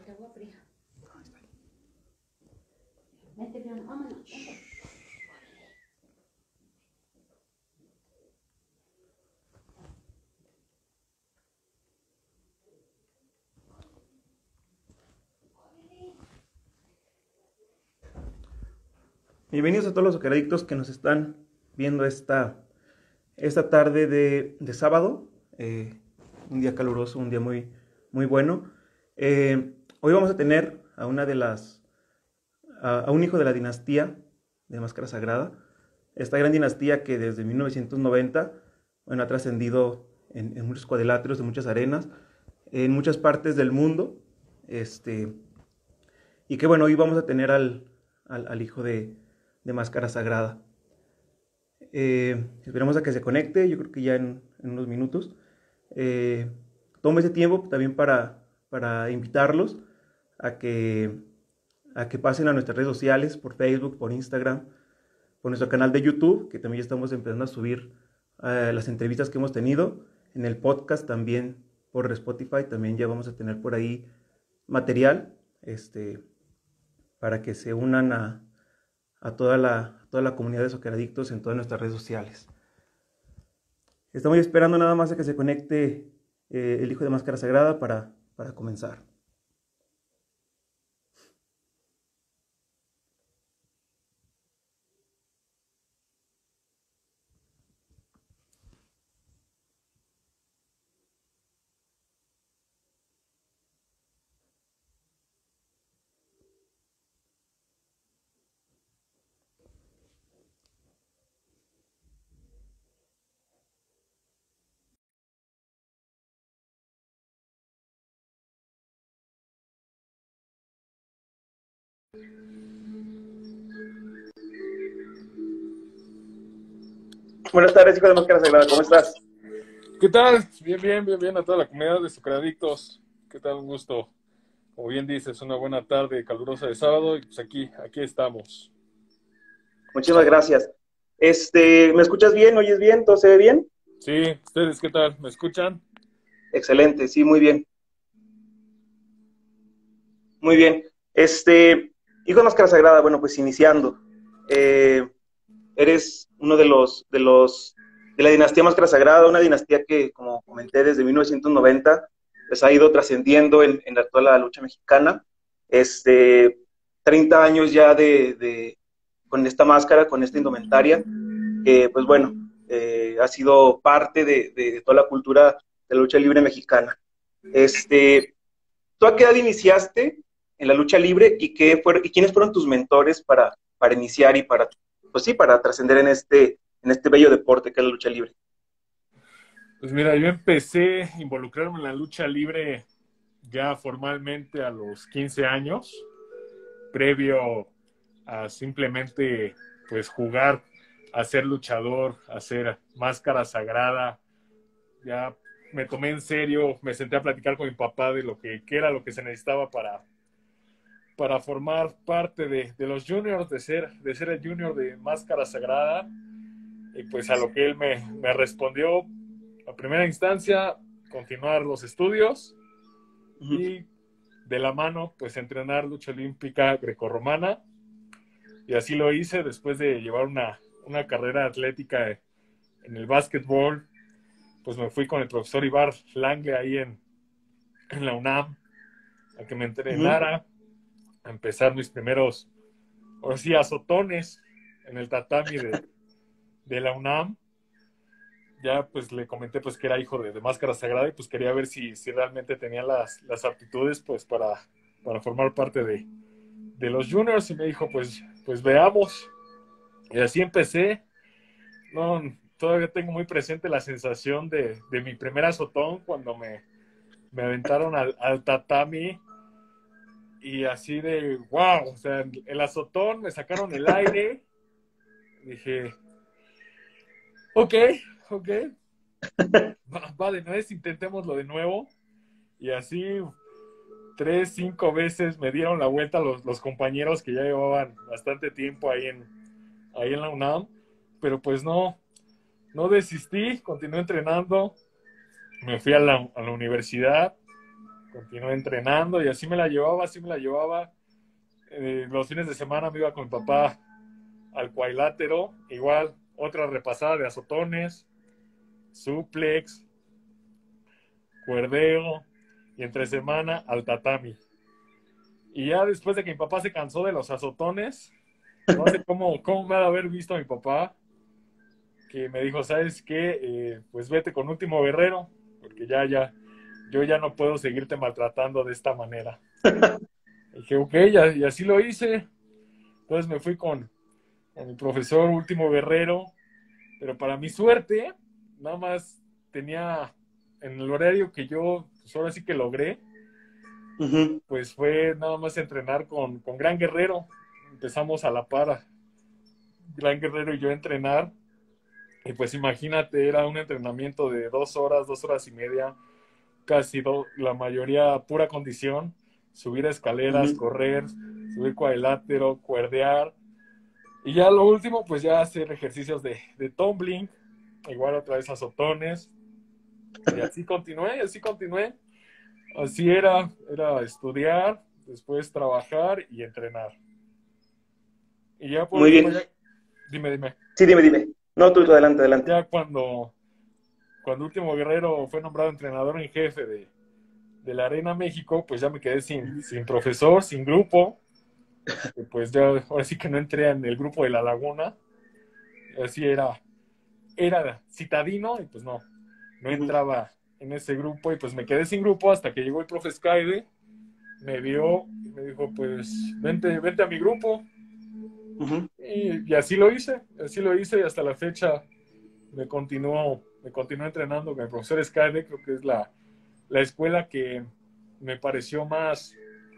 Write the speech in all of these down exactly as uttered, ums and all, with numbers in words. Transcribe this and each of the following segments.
Tráete agua fría. Vente, Brianna, vámonos, vente. Bienvenidos a todos los socceradictos que nos están viendo esta, esta tarde de, de sábado. Eh, un día caluroso, un día muy, muy bueno. Eh, hoy vamos a tener a una de las a, a un hijo de la dinastía de Máscara Sagrada. Esta gran dinastía que desde mil novecientos noventa bueno, ha trascendido en, en muchos cuadriláteros, en muchas arenas, en muchas partes del mundo. Este, y que bueno, hoy vamos a tener al, al, al hijo de de Máscara Sagrada. Eh, esperamos a que se conecte, yo creo que ya en, en unos minutos. Eh, tome ese tiempo también para, para invitarlos a que, a que pasen a nuestras redes sociales, por Facebook, por Instagram, por nuestro canal de YouTube, que también ya estamos empezando a subir eh, las entrevistas que hemos tenido. En el podcast también por Spotify, también ya vamos a tener por ahí material este, para que se unan a a toda la, a toda la comunidad de Socceradictos en todas nuestras redes sociales. Estamos esperando nada más a que se conecte eh, el hijo de Máscara Sagrada para, para comenzar. Buenas tardes, hijo de Máscara Sagrada, ¿cómo estás? ¿Qué tal? Bien, bien, bien, bien a toda la comunidad de Socceradictos. ¿Qué tal? Un gusto. Como bien dices, una buena tarde calurosa de sábado y pues aquí, aquí estamos. Muchísimas gracias. Este, ¿me escuchas bien? ¿Oyes bien? ¿Todo se ve bien? Sí, ¿ustedes qué tal? ¿Me escuchan? Excelente, sí, muy bien. Muy bien. Este, hijo de Máscara Sagrada, bueno, pues iniciando. Eh, eres uno de los, de los, de la dinastía Máscara Sagrada, una dinastía que, como comenté, desde mil novecientos noventa, pues ha ido trascendiendo en, en toda la lucha mexicana. Este, treinta años ya de, de, con esta máscara, con esta indumentaria, que, pues bueno, eh, ha sido parte de, de, de toda la cultura de la lucha libre mexicana. Este, ¿tú a qué edad iniciaste en la lucha libre y, qué fueron, y quiénes fueron tus mentores para, para iniciar y para, pues sí, para trascender en este, en este bello deporte que es la lucha libre? Pues mira, yo empecé a involucrarme en la lucha libre ya formalmente a los quince años, previo a simplemente pues jugar, a ser luchador, a ser Máscara Sagrada. Ya me tomé en serio, me senté a platicar con mi papá de lo que, qué era lo que se necesitaba para, para formar parte de, de los juniors, de ser, de ser el junior de Máscara Sagrada. Y pues a lo que él me, me respondió, a primera instancia, continuar los estudios Uh-huh. y de la mano, pues entrenar lucha olímpica grecorromana. Y así lo hice después de llevar una, una carrera atlética en el básquetbol. Pues me fui con el profesor Ibar Langle ahí en, en la UNAM a que me Uh-huh. entrenara, a empezar mis primeros, ahora sí, azotones en el tatami de, de la UNAM. Ya pues le comenté pues que era hijo de, de Máscara Sagrada y pues quería ver si, si realmente tenía las, las aptitudes pues para, para formar parte de, de los juniors y me dijo pues, pues veamos. Y así empecé. No, todavía tengo muy presente la sensación de, de mi primer azotón cuando me, me aventaron al, al tatami y así de wow, o sea, el azotón, me sacaron el aire, dije, ok, ok, va, va de nuez, intentémoslo de nuevo, y así tres, cinco veces me dieron la vuelta los, los compañeros que ya llevaban bastante tiempo ahí en, ahí en la UNAM, pero pues no, no desistí, continué entrenando, me fui a la, a la universidad, continué entrenando y así me la llevaba, así me la llevaba. Eh, los fines de semana me iba con mi papá al cuadrilátero, igual otra repasada de azotones, suplex, cuerdeo y entre semana al tatami. Y ya después de que mi papá se cansó de los azotones, no sé cómo, cómo me ha de haber visto a mi papá, que me dijo, ¿sabes qué? Eh, pues vete con Último Guerrero, porque ya, ya, yo ya no puedo seguirte maltratando de esta manera. Y dije, ok, y, y así lo hice. Entonces me fui con, con mi profesor Último Guerrero, pero para mi suerte, nada más tenía en el horario que yo, pues ahora sí que logré, Uh-huh. pues fue nada más entrenar con, con Gran Guerrero. Empezamos a la par, Gran Guerrero y yo a entrenar. Y pues imagínate, era un entrenamiento de dos horas, dos horas y media, casi do, la mayoría pura condición, subir escaleras, Uh-huh. correr, subir cuadrilátero, cuerdear. Y ya lo último, pues ya hacer ejercicios de, de tumbling, igual otra vez azotones. Y así continué, y así continué. Así era, era estudiar, después trabajar y entrenar. Y ya por Muy último, bien. ya, dime, dime, Sí, dime, dime. No, tú, tú adelante, adelante. ya cuando, cuando Último Guerrero fue nombrado entrenador en jefe de, de la Arena México, pues ya me quedé sin, sin profesor, sin grupo. Y pues ya ahora sí que no entré en el grupo de La Laguna. Así era, era citadino y pues no, no Uh-huh. entraba en ese grupo y pues me quedé sin grupo hasta que llegó el profe Skyde, me vio y me dijo, pues vente, vente a mi grupo. Uh-huh. Y, y así lo hice, así lo hice y hasta la fecha me continuó, me continuó entrenando con el profesor Skyde. Creo que es la, la escuela que me pareció más,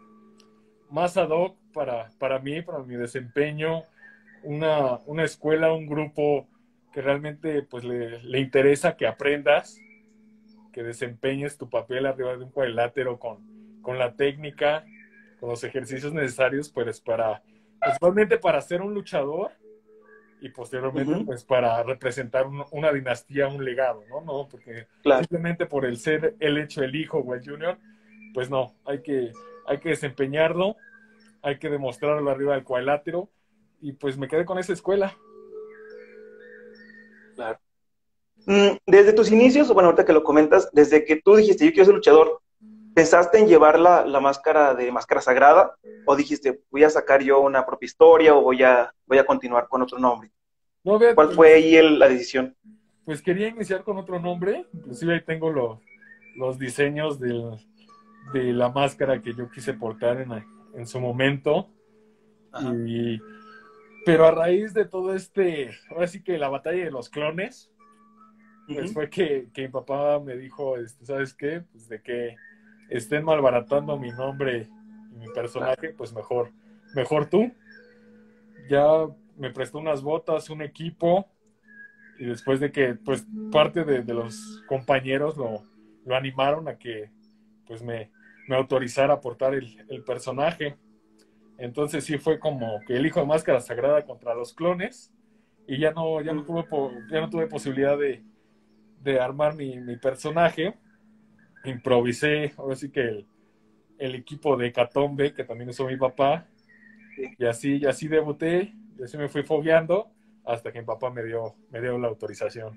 más ad hoc para, para mí, para mi desempeño, una, una escuela, un grupo que realmente pues le, le interesa que aprendas, que desempeñes tu papel arriba de un cuadrilátero con, con la técnica, con los ejercicios necesarios pues para, principalmente para ser un luchador y posteriormente Uh-huh. pues para representar un, una dinastía, un legado, ¿no? No, porque Claro. simplemente por el ser el hecho el hijo o el junior, pues no, hay que, hay que desempeñarlo, hay que demostrarlo arriba del cuadrilátero y pues me quedé con esa escuela. Claro. Mm, desde tus inicios, bueno, ahorita que lo comentas, desde que tú dijiste, yo quiero ser luchador, ¿pensaste en llevar la, la máscara de máscara sagrada? ¿O dijiste, voy a sacar yo una propia historia o voy a, voy a continuar con otro nombre? No, ve, ¿Cuál fue pues, ahí el, la decisión? pues quería iniciar con otro nombre, inclusive ahí tengo los, los diseños del, de la máscara que yo quise portar en, en su momento. Ajá. Y, pero a raíz de todo este, ahora sí que la batalla de los clones, pues Uh-huh. fue que, que mi papá me dijo, este, ¿sabes qué? Pues de que estén malbaratando mi nombre y mi Claro. personaje, pues mejor, mejor tú. Ya me prestó unas botas, un equipo, y después de que pues parte de, de los compañeros lo, lo animaron a que pues me, me autorizara a portar el, el personaje. Entonces sí fue como que el hijo de máscara sagrada contra los clones y ya no, ya no, Uh-huh. tuve, ya no tuve posibilidad de, de armar mi, mi personaje. Improvisé, ahora sí que el, el equipo de Hecatombe, que también usó mi papá, Sí. y así, y así debuté, y así me fui fogueando hasta que mi papá me dio, me dio la autorización.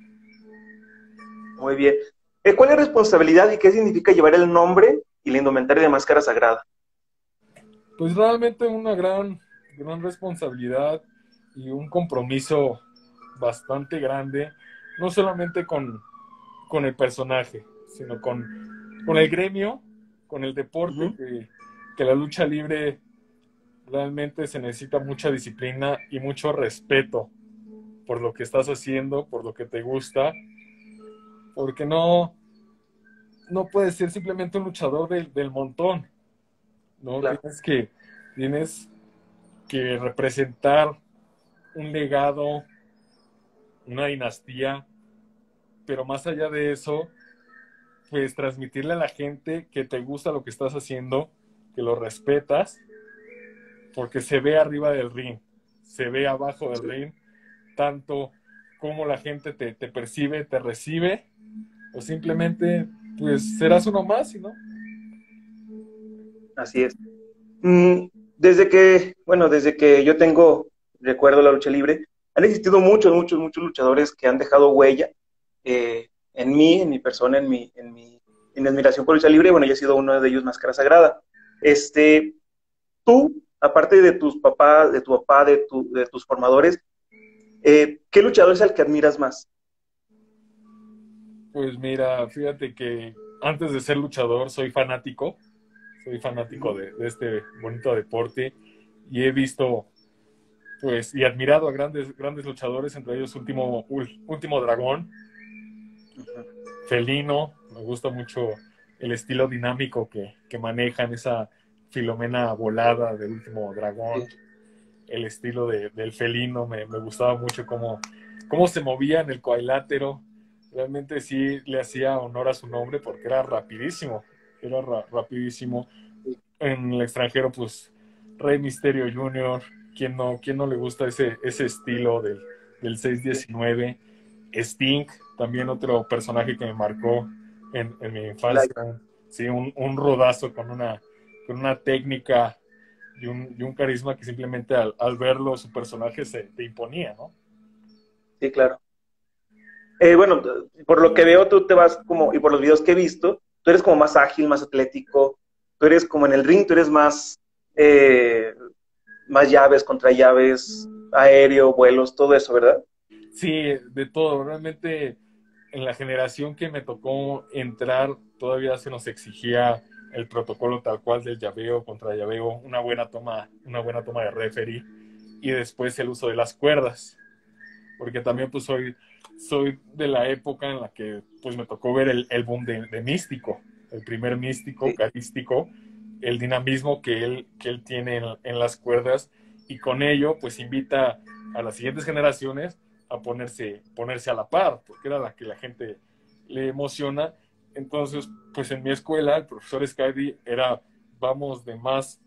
Muy bien. Eh, ¿Cuál es la responsabilidad y qué significa llevar el nombre y la indumentaria de máscara sagrada? Pues realmente una gran, gran responsabilidad y un compromiso bastante grande, no solamente con, con el personaje, sino con, con el gremio, con el deporte, Uh-huh. que, que la lucha libre realmente se necesita mucha disciplina y mucho respeto por lo que estás haciendo, por lo que te gusta, porque no, no puedes ser simplemente un luchador del, del montón, ¿no? Claro. Tienes que, tienes que representar un legado, una dinastía, pero más allá de eso, pues transmitirle a la gente que te gusta lo que estás haciendo, que lo respetas, porque se ve arriba del ring, se ve abajo del Sí. ring, tanto como la gente te, te percibe, te recibe, o simplemente, pues serás uno más, ¿no? así es. Mm, desde que, bueno, desde que yo tengo, recuerdo la lucha libre, han existido muchos, muchos, muchos luchadores que han dejado huella eh, en mí, en mi persona, en mi, en mi, en mi admiración por lucha libre. Bueno, yo he sido uno de ellos, Máscara Sagrada. Este, tú, aparte de tus papás, de tu papá, de, tu, de tus formadores, eh, ¿qué luchador es el que admiras más? Pues mira, fíjate que antes de ser luchador soy fanático, soy fanático de, de este bonito deporte y he visto pues y admirado a grandes, grandes luchadores, entre ellos Último, Último Dragón, Felino. Me gusta mucho el estilo dinámico que, que manejan, esa Filomena volada del Último Dragón, Sí. el estilo de, del Felino, me, me gustaba mucho cómo, cómo se movía en el cuadrilátero. Realmente sí le hacía honor a su nombre porque era rapidísimo, era ra rapidísimo. En el extranjero, pues, Rey Misterio junior, ¿quién no, quién no le gusta ese, ese estilo del, del seis diecinueve? Sting, también otro personaje que me marcó en, en mi infancia. Sí, un, un rodazo con una, con una técnica y un, y un carisma que simplemente al, al verlo, su personaje se te imponía, ¿no? Sí, claro. Eh, bueno, por lo que veo, tú te vas como, y por los videos que he visto, tú eres como más ágil, más atlético, tú eres como en el ring, tú eres más, eh, más llaves, contra llaves, aéreo, vuelos, todo eso, ¿verdad? Sí, de todo. Realmente en la generación que me tocó entrar, todavía se nos exigía el protocolo tal cual del llaveo contra llaveo, una buena toma, una buena toma de referee y después el uso de las cuerdas. Porque también pues soy, soy de la época en la que pues me tocó ver el, el boom de, de Místico, el primer Místico, Sí. carístico, el dinamismo que él, que él tiene en, en las cuerdas y con ello pues invita a las siguientes generaciones a ponerse, ponerse a la par, porque era la que la gente le emociona. Entonces, pues en mi escuela el profesor Skydy era vamos de más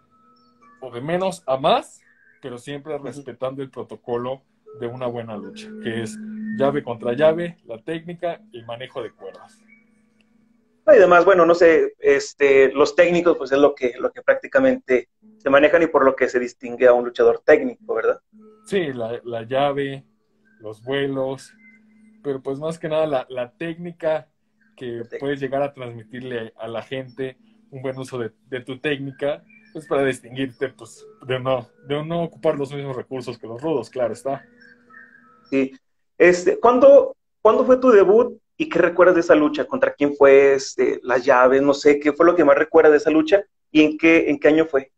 o de menos a más, pero siempre respetando el protocolo de una buena lucha, que es llave contra llave, la técnica y manejo de cuerdas. Y además, bueno, no sé, este, los técnicos, pues es lo que, lo que prácticamente se manejan y por lo que se distingue a un luchador técnico, ¿verdad? Sí, la, la llave, los vuelos, pero pues más que nada la, la técnica que puedes llegar a transmitirle a la gente, un buen uso de, de tu técnica, pues para distinguirte, pues de no, de no ocupar los mismos recursos que los rudos, claro está. Sí. Este, ¿cuándo, ¿cuándo fue tu debut y qué recuerdas de esa lucha? ¿Contra quién fue? Este, las llaves, no sé, ¿qué fue lo que más recuerdas de esa lucha? ¿Y en qué, en qué año fue?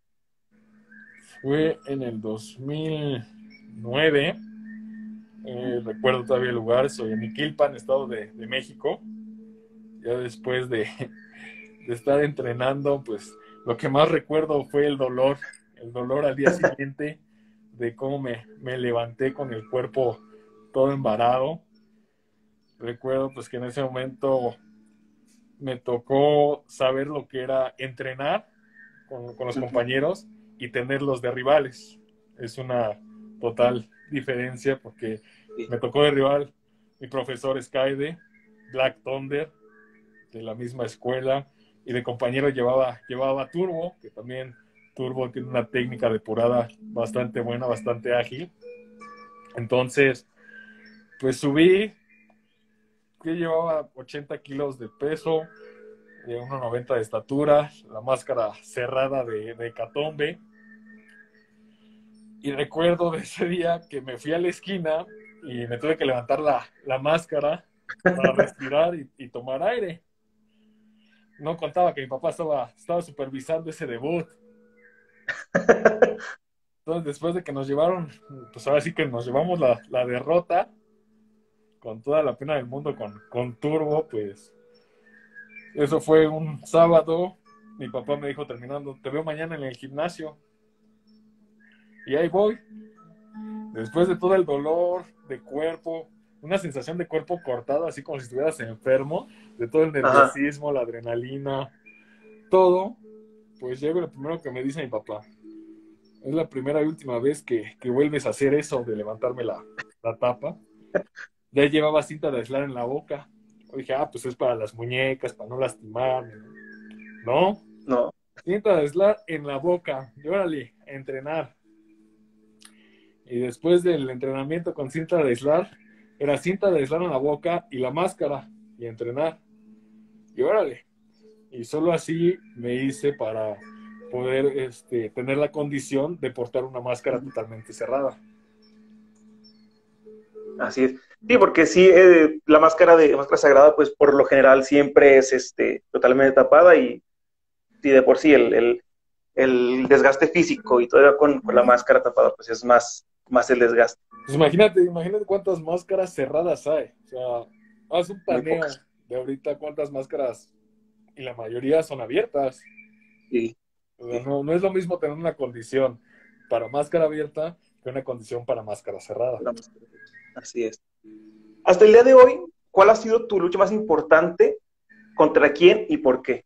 Fue en el dos mil nueve, eh, recuerdo todavía el lugar, soy en Iquilpan, Estado de, de México. Ya después de, de estar entrenando, pues lo que más recuerdo fue el dolor, el dolor al día siguiente, de cómo me, me levanté con el cuerpo todo embarado. Recuerdo pues que en ese momento me tocó saber lo que era entrenar con, con los compañeros y tenerlos de rivales. Es una total diferencia porque Sí. me tocó de rival mi profesor Skyde, Black Thunder, de la misma escuela, y de compañero llevaba, llevaba Turbo, que también Turbo tiene una técnica depurada bastante buena, bastante ágil. Entonces, pues subí, que llevaba ochenta kilos de peso, de uno noventa de estatura, la máscara cerrada de, de Hecatombe. Y recuerdo de ese día que me fui a la esquina y me tuve que levantar la, la máscara para respirar y, y tomar aire. No contaba que mi papá estaba, estaba supervisando ese debut. Entonces, después de que nos llevaron, pues ahora sí que nos llevamos la, la derrota, con toda la pena del mundo, con, con Turbo, pues eso fue un sábado. Mi papá me dijo terminando, te veo mañana en el gimnasio. Y ahí voy. Después de todo el dolor de cuerpo, una sensación de cuerpo cortado, así como si estuvieras enfermo, de todo el Ajá. nerviosismo, la adrenalina, todo, pues llego y lo primero que me dice mi papá, es la primera y última vez que, que vuelves a hacer eso de levantarme la, la tapa. Ya llevaba cinta de aislar en la boca. Yo dije, ah, pues es para las muñecas, para no lastimarme. No, No. cinta de aislar en la boca, y órale, a entrenar. Y después del entrenamiento con cinta de aislar, era cinta de aislar en la boca y la máscara, y entrenar. Y órale. Y solo así me hice para poder este, tener la condición de portar una máscara totalmente cerrada. Así es. Sí, porque sí, eh, la máscara de máscara sagrada, pues por lo general siempre es este, totalmente tapada y, y de por sí el, el, el desgaste físico y todavía con, con la máscara tapada, pues es más, más el desgaste. Pues imagínate, imagínate cuántas máscaras cerradas hay. O sea, haz un Muy paneo pocas. de ahorita cuántas máscaras, y la mayoría son abiertas. Sí, O sea, sí. no, no es lo mismo tener una condición para máscara abierta que una condición para máscara cerrada. La máscara. Así es. Hasta el día de hoy, ¿cuál ha sido tu lucha más importante? ¿Contra quién y por qué?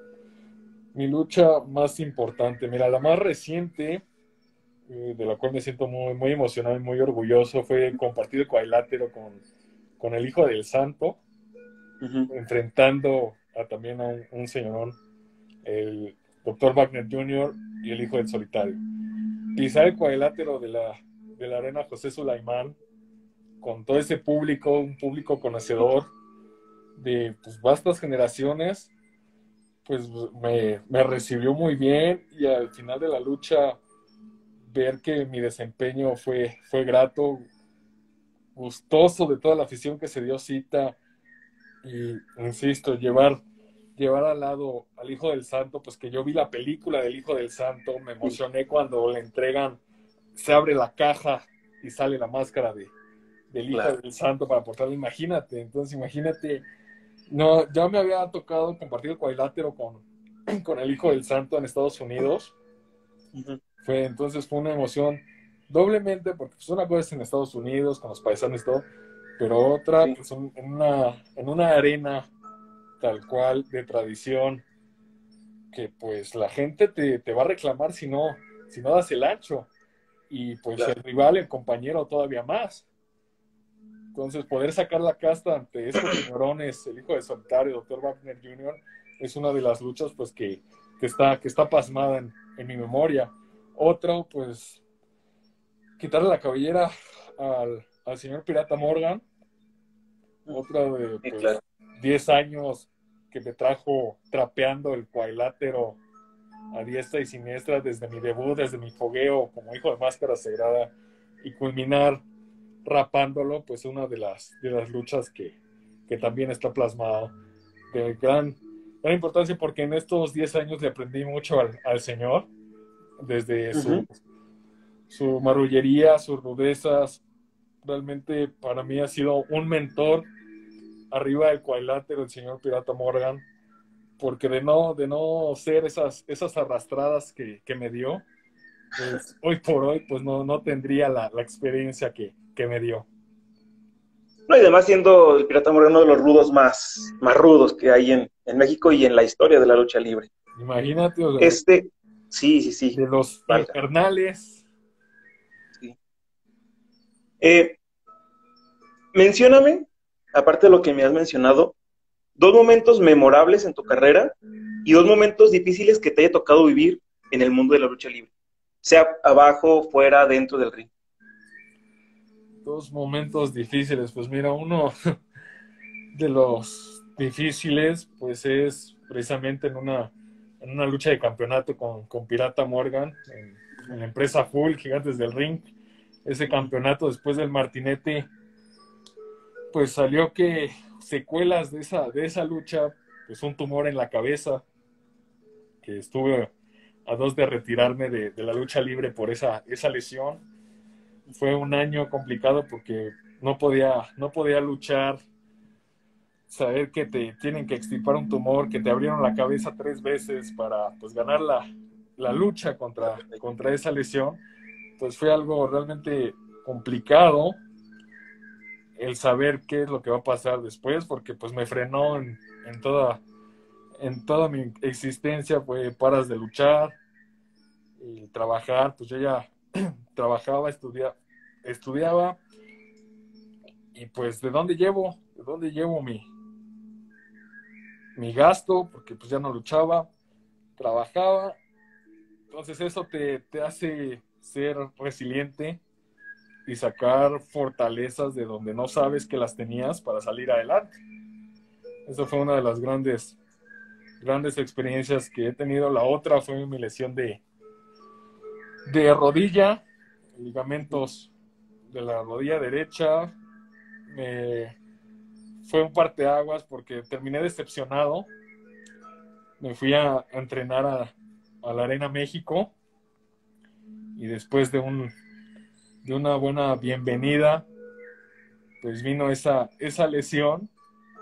Mi lucha más importante, mira, la más reciente, eh, de la cual me siento muy, muy emocionado y muy orgulloso, fue compartir el cuadrilátero con, con el Hijo del Santo, Uh-huh. enfrentando a, también a un, un señorón, el doctor Wagner junior y el Hijo del Solitario. Pisar el cuadrilátero de la, de la arena José Sulaimán con todo ese público, un público conocedor de pues, vastas generaciones, pues me, me recibió muy bien, y al final de la lucha ver que mi desempeño fue, fue grato, gustoso de toda la afición que se dio cita, y insisto, llevar, llevar al lado al Hijo del Santo, pues que yo vi la película del Hijo del Santo, me emocioné cuando le entregan, se abre la caja y sale la máscara de, del Hijo Claro. del Santo para portarla, imagínate, entonces imagínate, no, ya me había tocado compartir el cuadrilátero con, con el Hijo del Santo en Estados Unidos. Uh-huh. Fue, entonces fue una emoción doblemente, porque pues, una cosa es en Estados Unidos, con los paisanos y todo, pero otra, Sí. pues en una, en una arena tal cual de tradición, que pues la gente te, te va a reclamar si no, si no das el ancho, y pues Claro. el rival, el compañero, todavía más. Entonces, poder sacar la casta ante estos señorones, el Hijo de Solitario, doctor Wagner junior, es una de las luchas pues que, que, está, que está pasmada en, en mi memoria. Otro, pues, quitarle la cabellera al, al señor Pirata Morgan. Otra de, Sí, pues, claro. diez años que me trajo trapeando el cuadrilátero a diestra y siniestra desde mi debut, desde mi fogueo como hijo de máscara sagrada, y culminar rapándolo, pues una de las, de las luchas que, que también está plasmado de gran, gran importancia, porque en estos diez años le aprendí mucho al, al señor, desde Uh-huh. su, su marrullería, sus rudezas. Realmente para mí ha sido un mentor arriba del cuadrilátero, el señor Pirata Morgan, porque de no, de no ser esas, esas arrastradas que, que me dio, pues hoy por hoy pues no, no tendría la, la experiencia que, que me dio. No, y además siendo el Pirata Moreno uno de los rudos más, más rudos que hay en, en México y en la historia de la lucha libre. Imagínate, o sea, Este, sí, sí, sí, de los valga. infernales. Sí. Eh, mencióname, aparte de lo que me has mencionado, dos momentos memorables en tu carrera y dos momentos difíciles que te haya tocado vivir en el mundo de la lucha libre, sea abajo, fuera, dentro del ring. Dos momentos difíciles, pues mira, uno de los difíciles pues es precisamente en una, en una lucha de campeonato con, con Pirata Morgan en, en la empresa Full, Gigantes del Ring. Ese campeonato después del martinete, pues salió que secuelas de esa, de esa lucha, pues un tumor en la cabeza, que estuve a dos de retirarme de, de la lucha libre por esa, esa lesión. Fue un año complicado porque no podía, no podía luchar, saber que te tienen que extirpar un tumor, que te abrieron la cabeza tres veces para pues ganar la, la lucha contra, contra esa lesión, pues fue algo realmente complicado el saber qué es lo que va a pasar después, porque pues me frenó en, en toda en toda mi existencia. Fue paras de luchar y trabajar, pues yo ya trabajaba, estudia, estudiaba, y pues de dónde llevo, de dónde llevo mi, mi gasto, porque pues ya no luchaba, trabajaba. Entonces eso te, te hace ser resiliente y sacar fortalezas de donde no sabes que las tenías para salir adelante. Eso fue una de las grandes, grandes experiencias que he tenido. La otra fue mi lesión de, de rodilla, ligamentos de la rodilla derecha. Me, fue un parteaguas porque terminé decepcionado. Me fui a, a entrenar a, a la Arena México y después de, un, de una buena bienvenida, pues vino esa, esa lesión.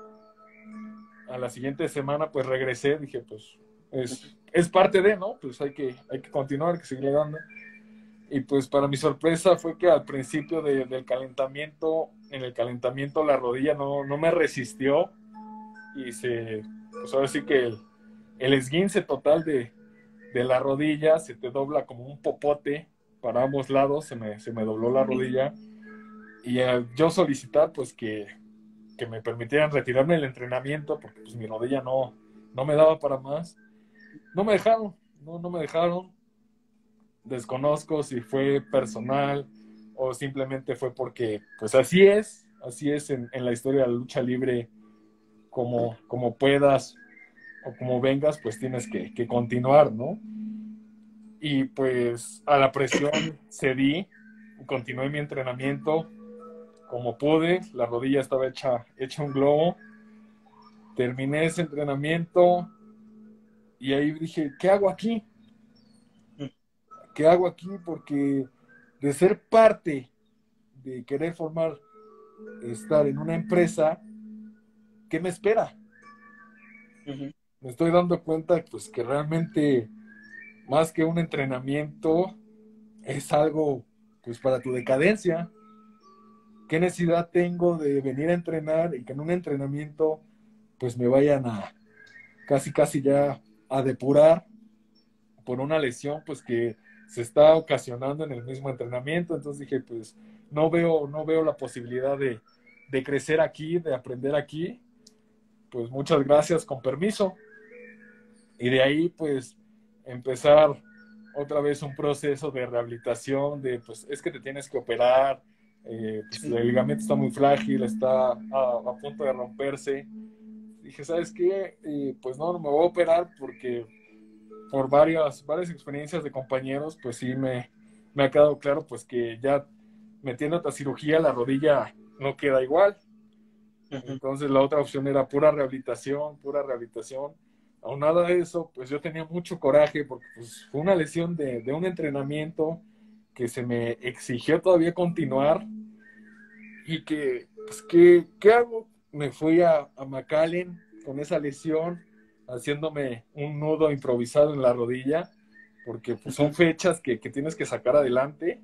A la siguiente semana pues regresé, dije pues es, es parte de, ¿no? Pues hay que, hay que continuar, hay que seguirle dando. Y pues para mi sorpresa fue que al principio de, del calentamiento, en el calentamiento la rodilla no, no me resistió y se, pues ahora sí que el, el esguince total de, de la rodilla se te dobla como un popote para ambos lados, se me, se me dobló la rodilla y al yo solicitar pues que, que me permitieran retirarme del entrenamiento porque pues mi rodilla no, no me daba para más, no me dejaron, no, no me dejaron. Desconozco si fue personal o simplemente fue porque, pues así es, así es en, en la historia de la lucha libre, como, como puedas o como vengas, pues tienes que, que continuar, ¿no? Y pues a la presión cedí, continué mi entrenamiento como pude, la rodilla estaba hecha, hecha un globo, terminé ese entrenamiento y ahí dije, ¿qué hago aquí? ¿Qué hago aquí? Porque de ser parte, de querer formar, estar en una empresa, ¿qué me espera? Uh-huh. Me estoy dando cuenta pues que realmente más que un entrenamiento es algo pues para tu decadencia. ¿Qué necesidad tengo de venir a entrenar y que en un entrenamiento pues me vayan a casi casi ya a depurar por una lesión pues que se está ocasionando en el mismo entrenamiento? Entonces dije, pues no veo, no veo la posibilidad de, de crecer aquí, de aprender aquí. Pues muchas gracias, con permiso. Y de ahí pues empezar otra vez un proceso de rehabilitación, de pues es que te tienes que operar, eh, pues, el ligamento está muy frágil, está a, a punto de romperse. Dije, ¿sabes qué? Eh, pues no, no me voy a operar porque por varias, varias experiencias de compañeros, pues sí me, me ha quedado claro pues que ya metiendo esta cirugía la rodilla no queda igual. Uh-huh. Entonces la otra opción era pura rehabilitación, pura rehabilitación. Aunado a eso, pues yo tenía mucho coraje porque pues, fue una lesión de, de un entrenamiento que se me exigió todavía continuar y que, pues, ¿qué, qué hago? Me fui a, a McAllen con esa lesión, haciéndome un nudo improvisado en la rodilla, porque pues, son fechas que, que tienes que sacar adelante,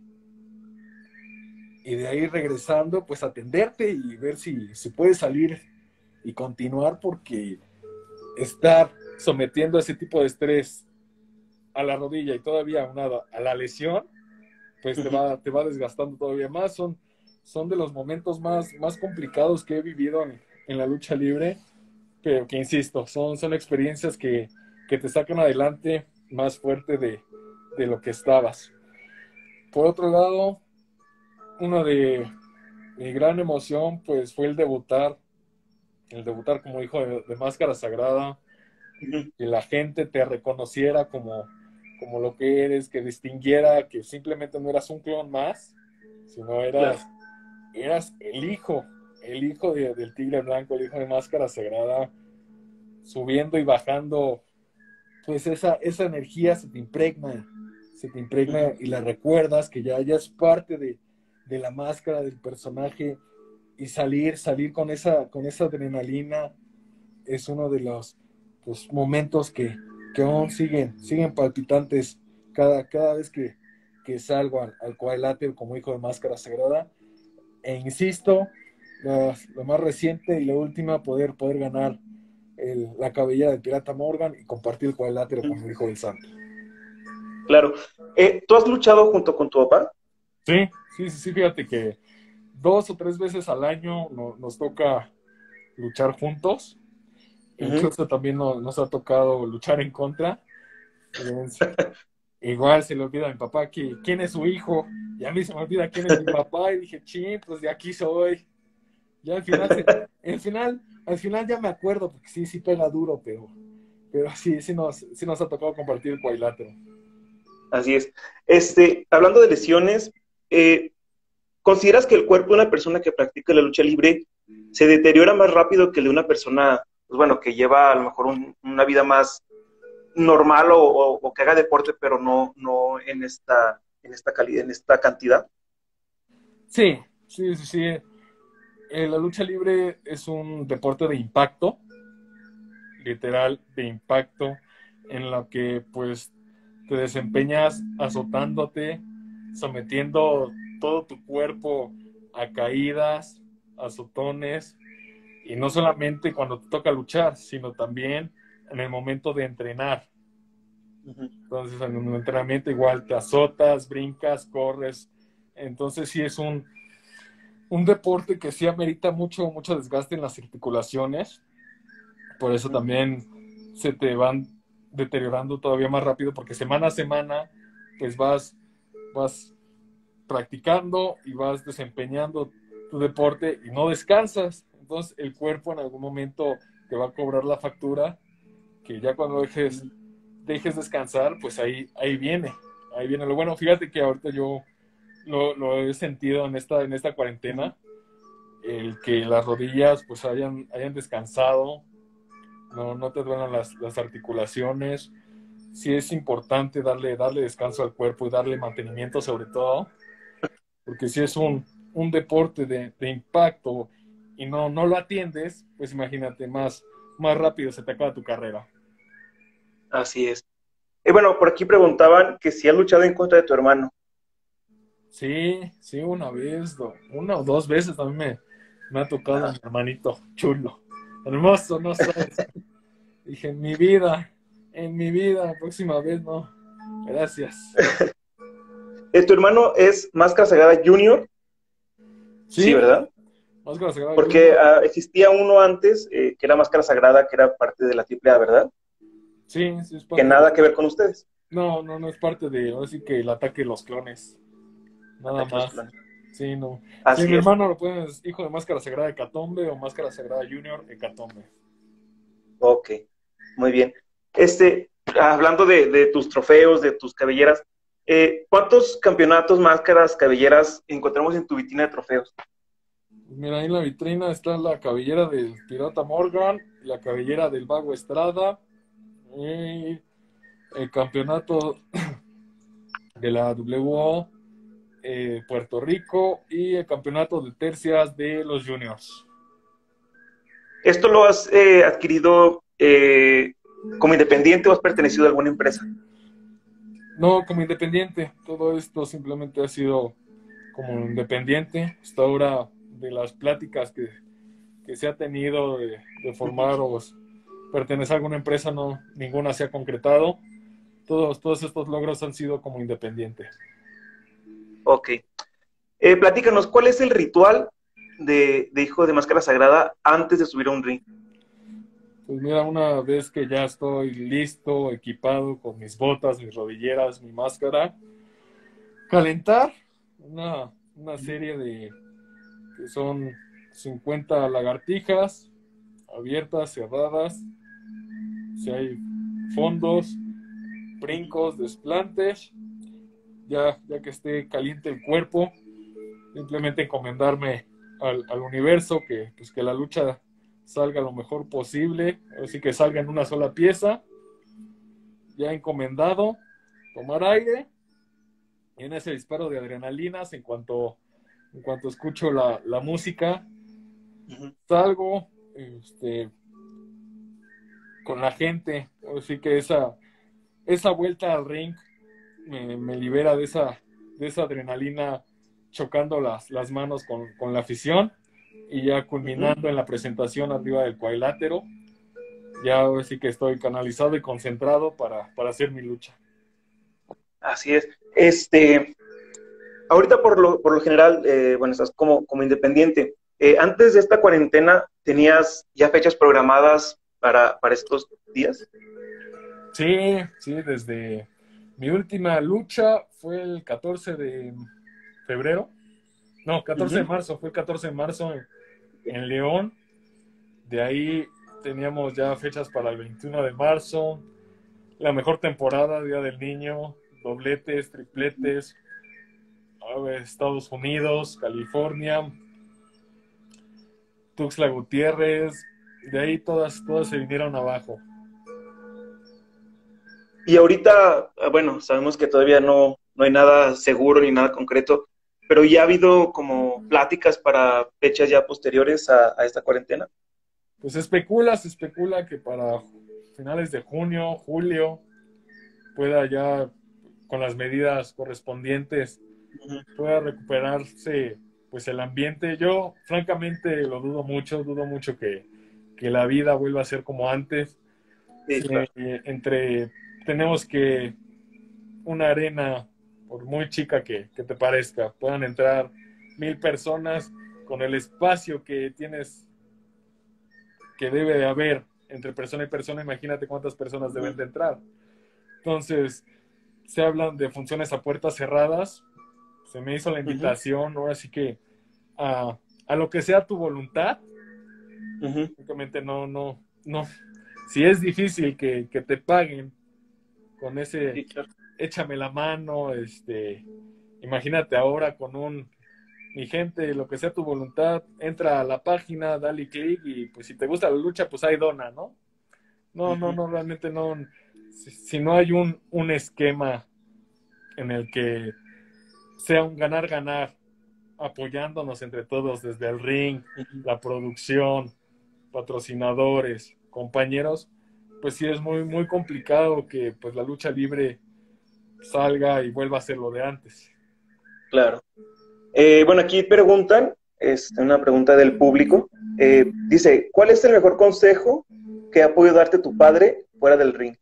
y de ahí regresando, pues atenderte y ver si, si puedes salir y continuar, porque estar sometiendo a ese tipo de estrés a la rodilla y todavía aunado a la lesión, pues te va, te va desgastando todavía más. Son, son de los momentos más, más complicados que he vivido en, en la lucha libre, pero que insisto, son, son experiencias que, que te sacan adelante más fuerte de, de lo que estabas. Por otro lado, una de mi gran emoción pues fue el debutar, el debutar como hijo de, de Máscara Sagrada, que la gente te reconociera como, como lo que eres, que distinguiera que simplemente no eras un clon más, sino eras, claro. eras el hijo, el hijo de, del Tigre Blanco, el hijo de Máscara Sagrada, subiendo y bajando, pues esa, esa energía se te impregna, se te impregna y la recuerdas que ya, ya es parte de, de la máscara, del personaje, y salir, salir con esa, con esa adrenalina es uno de los pues, momentos que, que aún siguen, siguen palpitantes cada, cada vez que, que salgo al, al cuadrilátero como hijo de Máscara Sagrada. E insisto, la, la más reciente y la última, poder, poder ganar el, la cabellera del Pirata Morgan y compartir el cuadrilátero con el hijo del santo. Claro. Eh, ¿Tú has luchado junto con tu papá? Sí, sí, sí, sí, fíjate que dos o tres veces al año no, nos toca luchar juntos. Uh-huh. Incluso también nos, nos ha tocado luchar en contra. Es- igual se le olvida a mi papá que, quién es su hijo, y a mí se me olvida quién es mi papá, y dije, ching, pues de aquí soy. Ya al final, se- al final, al final ya me acuerdo, porque sí, sí pega duro, pero, pero sí, sí nos, sí nos ha tocado compartir el cuadrilátero. Así es. Este, hablando de lesiones, eh, ¿consideras que el cuerpo de una persona que practica la lucha libre se deteriora más rápido que el de una persona, pues bueno, que lleva a lo mejor un- una vida más normal o, o- o que haga deporte, pero no, no en esta, en esta calidad, en esta cantidad? Sí, sí, sí, sí. Eh, la lucha libre es un deporte de impacto, literal, de impacto, en la que pues te desempeñas azotándote, sometiendo todo tu cuerpo a caídas, azotones, y no solamente cuando te toca luchar, sino también en el momento de entrenar. Ujú. Entonces, en un entrenamiento igual te azotas, brincas, corres. Entonces, sí es un, un deporte que sí amerita mucho, mucho desgaste en las articulaciones. Por eso Ujú. también se te van deteriorando todavía más rápido, porque semana a semana, pues vas, vas practicando y vas desempeñando tu deporte y no descansas. Entonces, el cuerpo en algún momento te va a cobrar la factura, que ya cuando dejes, dejes descansar, pues ahí, ahí viene, ahí viene lo bueno. Fíjate que ahorita yo lo, lo he sentido en esta, en esta cuarentena, el que las rodillas pues hayan, hayan descansado, no, no te duelen las, las articulaciones. Sí es importante darle, darle descanso al cuerpo y darle mantenimiento sobre todo, porque si es un, un deporte de, de impacto y no, no lo atiendes, pues imagínate, más, más rápido se te acaba tu carrera. Así es. Y bueno, por aquí preguntaban que si has luchado en contra de tu hermano. Sí, sí, una vez, do- una o dos veces también me, me ha tocado a Ah, mi hermanito chulo. Hermoso, no sabes. Dije, en mi vida, en mi vida, la próxima vez no. Gracias. eh, ¿tu hermano es Máscara Sagrada Junior? Sí, Sí, ¿verdad? Máscara Sagrada Porque Junior. ah, existía uno antes, eh, que era Máscara Sagrada, que era parte de la Triple A, ¿verdad? Sí, sí es Que parte de... nada que ver con ustedes. No, no, no es parte de... Ahora sí que el ataque de los clones. Nada Ataque a los más. clones. Sí, no. Sí, Así mi es. hermano lo pones hijo de Máscara Sagrada Hecatombe o Máscara Sagrada Junior Hecatombe. Ok, muy bien. Este, hablando de, de tus trofeos, de tus cabelleras, eh, ¿cuántos campeonatos, máscaras, cabelleras encontramos en tu vitrina de trofeos? Mira, ahí en la vitrina está la cabellera del Pirata Morgan, la cabellera del Vago Estrada, y el campeonato de la W O eh, Puerto Rico y el campeonato de tercias de los juniors. ¿Esto lo has eh, adquirido eh, como independiente o has pertenecido a alguna empresa? No, como independiente, todo esto simplemente ha sido como independiente. Hasta ahora de las pláticas que, que se ha tenido de, de formar o pertenecer a alguna empresa, no, ninguna se ha concretado. Todos, todos estos logros han sido como independiente. Ok. Eh, platícanos, ¿cuál es el ritual de, de Hijo de Máscara Sagrada antes de subir a un ring? Pues mira, una vez que ya estoy listo, equipado con mis botas, mis rodilleras, mi máscara, calentar una, una serie de que son cincuenta lagartijas abiertas, cerradas, si hay fondos, brincos, desplantes, ya, ya que esté caliente el cuerpo, simplemente encomendarme al, al universo, que, pues, que la lucha salga lo mejor posible, así que salga en una sola pieza, ya encomendado, tomar aire, y en ese disparo de adrenalinas, en cuanto, en cuanto escucho la, la música, Ujú. salgo este, con la gente, así que esa, esa vuelta al ring me, me libera de esa, de esa adrenalina chocando las, las manos con, con la afición, y ya Ujú. culminando en la presentación arriba del cuadrilátero, ya ahora sí que estoy canalizado y concentrado para, para hacer mi lucha. Así es. Este, ahorita por lo, por lo general, eh, bueno, estás como, como independiente. Eh, antes de esta cuarentena, ¿tenías ya fechas programadas para, para estos días? Sí, sí, desde mi última lucha fue el catorce de febrero. No, catorce de Ujú. marzo, fue el catorce de marzo en, en León. De ahí teníamos ya fechas para el veintiuno de marzo, la mejor temporada, Día del Niño, dobletes, tripletes, a ver, Estados Unidos, California, Tuxtla Gutiérrez, de ahí todas, todas se vinieron abajo. Y ahorita, ah, bueno, sabemos que todavía no, no hay nada seguro ni nada concreto, pero ya ha habido como pláticas para fechas ya posteriores a, a esta cuarentena. Pues se especula, se especula que para finales de junio, julio, pueda ya, con las medidas correspondientes, Ujú. pueda recuperarse pues el ambiente. Yo francamente lo dudo mucho, dudo mucho que, que la vida vuelva a ser como antes. Sí, Sí, claro. eh, entre tenemos que una arena, por muy chica que, que te parezca, puedan entrar mil personas con el espacio que tienes, que debe de haber entre persona y persona. Imagínate cuántas personas deben Ujú. de entrar. Entonces, se hablan de funciones a puertas cerradas. Se me hizo la Ujú. invitación, ahora sí que a, a lo que sea tu voluntad. Ujú. Únicamente no, no, no. Si es difícil que, que te paguen con ese Sí, claro. échame la mano, este, imagínate ahora con un, mi gente, lo que sea tu voluntad, entra a la página, dale clic y pues si te gusta la lucha, pues ahí dona, ¿no? No, no, Ujú. no, realmente no. Si, si no hay un, un esquema en el que sea un ganar-ganar, apoyándonos entre todos, desde el ring, Ujú. la producción, patrocinadores, compañeros, pues sí es muy, muy complicado que pues la lucha libre salga y vuelva a ser lo de antes. Claro. Eh, bueno, aquí preguntan, es una pregunta del público. Eh, dice, ¿cuál es el mejor consejo que ha podido darte tu padre fuera del ring?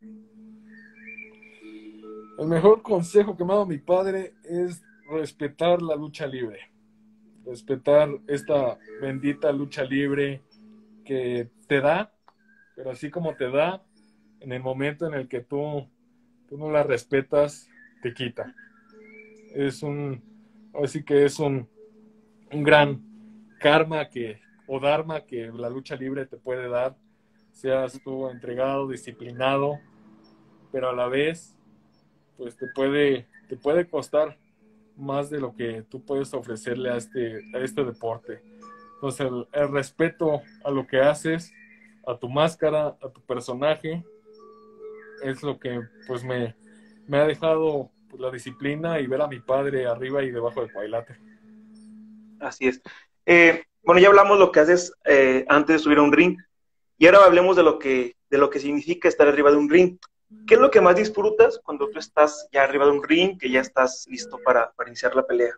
El mejor consejo que me ha dado mi padre es respetar la lucha libre, respetar esta bendita lucha libre que te da, pero así como te da, en el momento en el que tú, tú no la respetas, te quita. Es un, así que es un, un gran karma que, o dharma que la lucha libre te puede dar, seas tú entregado, disciplinado, pero a la vez, pues te puede, te puede costar más de lo que tú puedes ofrecerle a este, a este deporte. Entonces, el, el respeto a lo que haces, a tu máscara, a tu personaje, es lo que pues me, me ha dejado pues, la disciplina y ver a mi padre arriba y debajo del cuadrilátero. Así es. Eh, bueno, ya hablamos lo que haces eh, antes de subir a un ring y ahora hablemos de lo que, de lo que significa estar arriba de un ring. ¿Qué es lo que más disfrutas cuando tú estás ya arriba de un ring, que ya estás listo para, para iniciar la pelea?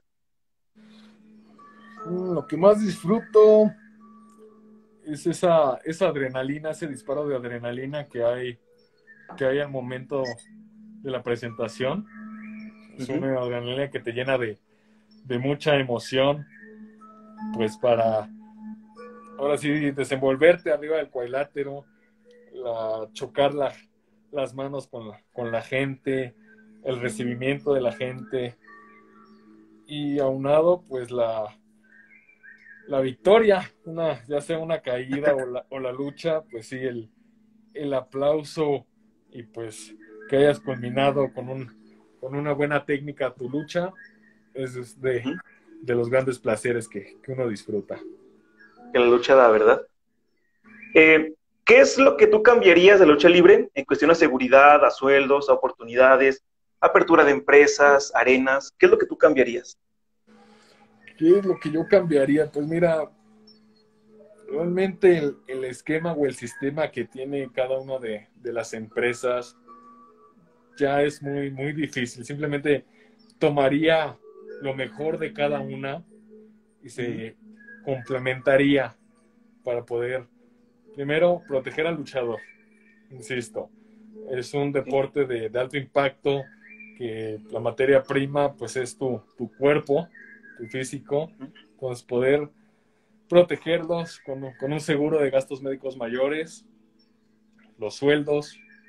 Mm, Lo que más disfruto es esa, esa adrenalina, ese disparo de adrenalina que hay, que hay al momento de la presentación. Es Ujú. una adrenalina que te llena de, de mucha emoción, pues para ahora sí desenvolverte arriba del cuadrilátero, la, chocar la, las manos con la, con la gente, el recibimiento de la gente y aunado pues la, la victoria, una, ya sea una caída o la, o la lucha, pues sí, el, el aplauso y pues que hayas culminado con, un, con una buena técnica tu lucha, es de, Ujú. de los grandes placeres que, que uno disfruta. Que la lucha da, ¿verdad? Eh, ¿Qué es lo que tú cambiarías de la lucha libre en cuestión a seguridad, a sueldos, a oportunidades, apertura de empresas, arenas? ¿Qué es lo que tú cambiarías? ¿Qué es lo que yo cambiaría? Pues mira, realmente el, el esquema o el sistema que tiene cada una de, de las empresas ya es muy, muy difícil. Simplemente tomaría lo mejor de cada una y Ujú. se complementaría para poder, primero, proteger al luchador. Insisto, es un Sí. deporte de, de alto impacto que la materia prima pues es tu, tu cuerpo, tu físico. Ujú. Entonces poder protegerlos con, con un seguro de gastos médicos mayores, los sueldos,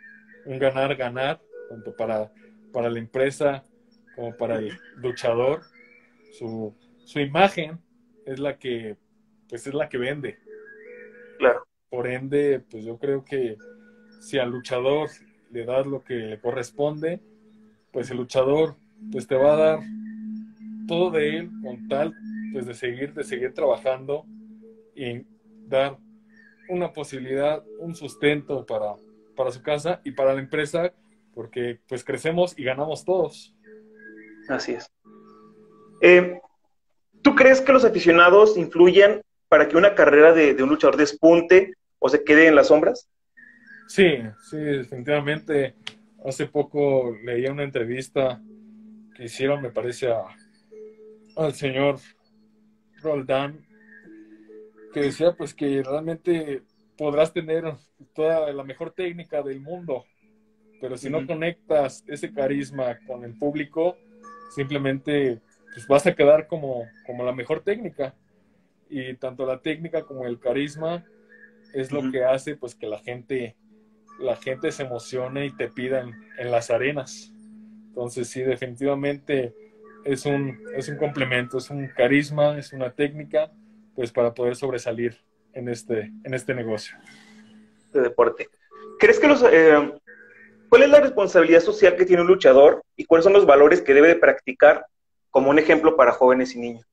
un ganar-ganar, tanto para, para la empresa como para el luchador. Su, su imagen es la que, pues es la que vende. Claro. Por ende, pues yo creo que si al luchador le das lo que le corresponde, pues el luchador pues te va a dar todo de él con tal pues de seguir, de seguir trabajando y dar una posibilidad, un sustento para, para su casa y para la empresa, porque pues crecemos y ganamos todos. Así es. Eh, ¿Tú crees que los aficionados influyen para que una carrera de, de un luchador despunte o se quede en las sombras? Sí, sí, definitivamente. Hace poco leía una entrevista que hicieron, me parece, a, al señor Roldán, que decía pues que realmente podrás tener toda la mejor técnica del mundo, pero si uh-huh. no conectas ese carisma con el público, simplemente pues vas a quedar como, como la mejor técnica. Y tanto la técnica como el carisma es lo uh-huh. que hace pues que la gente la gente se emocione y te pida en, en las arenas. Entonces sí, definitivamente es un, es un complemento, es un carisma, es una técnica pues para poder sobresalir en este, en este negocio de deporte. ¿Crees que los eh, cuál es la responsabilidad social que tiene un luchador y cuáles son los valores que debe de practicar como un ejemplo para jóvenes y niños?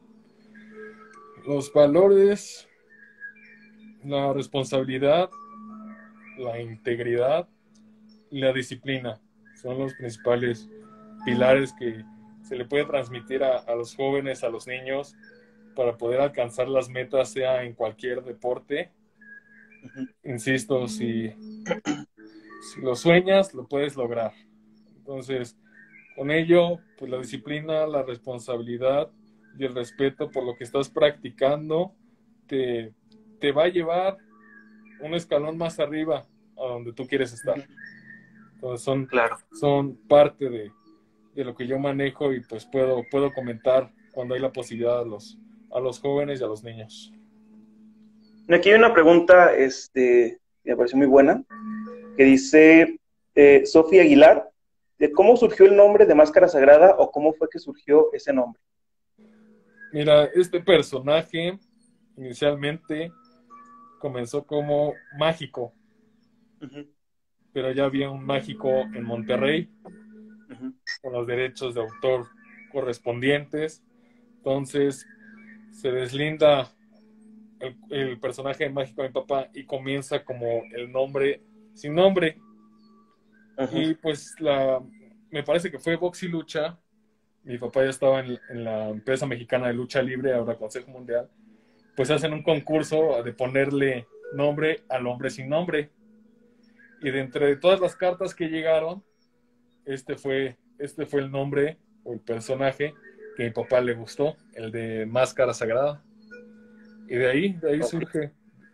Los valores, la responsabilidad, la integridad y la disciplina son los principales pilares que se le puede transmitir a, a los jóvenes, a los niños, para poder alcanzar las metas, sea en cualquier deporte. Uh-huh. Insisto, si, si lo sueñas, lo puedes lograr. Entonces, con ello, pues la disciplina, la responsabilidad y el respeto por lo que estás practicando te, te va a llevar un escalón más arriba a donde tú quieres estar. Entonces son, claro. son parte de, de lo que yo manejo y pues puedo, puedo comentar cuando hay la posibilidad a los, a los jóvenes y a los niños. Aquí hay una pregunta este, que me pareció muy buena, que dice eh, Sofía Aguilar, de cómo surgió el nombre de Máscara Sagrada o cómo fue que surgió ese nombre. Mira, este personaje inicialmente comenzó como mágico, uh-huh. pero ya había un mágico en Monterrey, uh-huh. con los derechos de autor correspondientes. Entonces se deslinda el, el personaje de mágico de mi papá y comienza como el nombre sin nombre. Uh-huh. Y pues la, me parece que fue Box y Lucha. Mi papá ya estaba en, en la empresa mexicana de lucha libre, ahora Consejo Mundial. Pues hacen un concurso de ponerle nombre al hombre sin nombre. Y de entre todas las cartas que llegaron, este fue, este fue el nombre o el personaje que a mi papá le gustó, el de Máscara Sagrada. Y de ahí, de ahí okay. surge.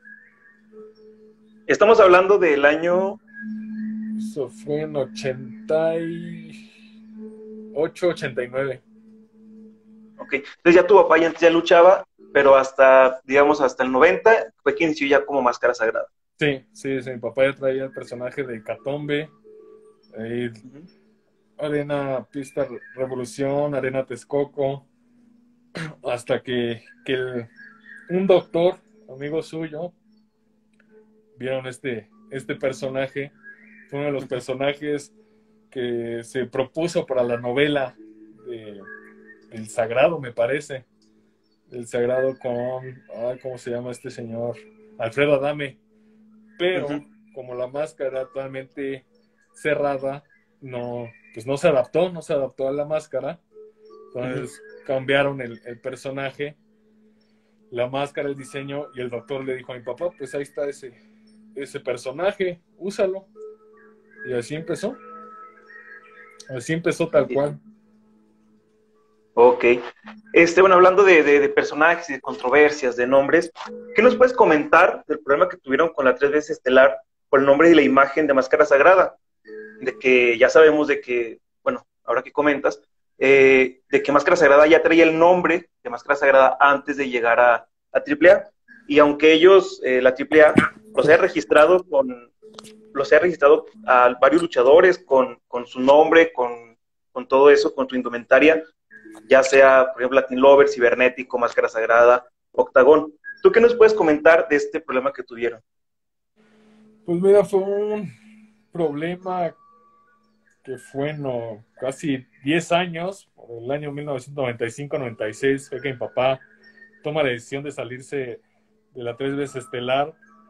Estamos hablando del año... Eso fue en ochenta y ocho, ochenta y nueve. Ok, entonces ya tu papá ya, ya luchaba, pero hasta, digamos, hasta el noventa fue que inició ya como Máscara Sagrada. Sí, sí, sí, mi papá ya traía el personaje de Catombe, eh, uh-huh. Arena Pista Revolución, Arena Texcoco, hasta que, que el, un doctor, amigo suyo, vieron este, este personaje. Fue uno de los personajes que se propuso para la novela de, del Sagrado, me parece. El Sagrado con, ay, ¿cómo se llama este señor? Alfredo Adame. Pero uh-huh. como la máscara era totalmente cerrada, no, pues no se adaptó, no se adaptó a la máscara. Entonces uh-huh. cambiaron el, el personaje, la máscara, el diseño, y el doctor le dijo a mi papá, pues ahí está ese, ese personaje, úsalo. Y así empezó. Así empezó tal cual. Ok. Este, bueno, hablando de, de, de personajes y de controversias, de nombres, ¿qué nos puedes comentar del problema que tuvieron con la tres veces estelar por el nombre y la imagen de Máscara Sagrada? De que ya sabemos de que, bueno, ahora que comentas, eh, de que Máscara Sagrada ya traía el nombre de Máscara Sagrada antes de llegar a, a triple A. Y aunque ellos, eh, la triple A, los haya registrado con, los he registrado a varios luchadores con, con su nombre, con, con todo eso, con su indumentaria, ya sea, por ejemplo, Latin Lover, Cibernético, Máscara Sagrada, Octagón. ¿Tú qué nos puedes comentar de este problema que tuvieron? Pues mira, fue un problema que fue no, casi diez años, por el año mil novecientos noventa y cinco noventa y seis, fue que mi papá toma la decisión de salirse de la tres veces estelar,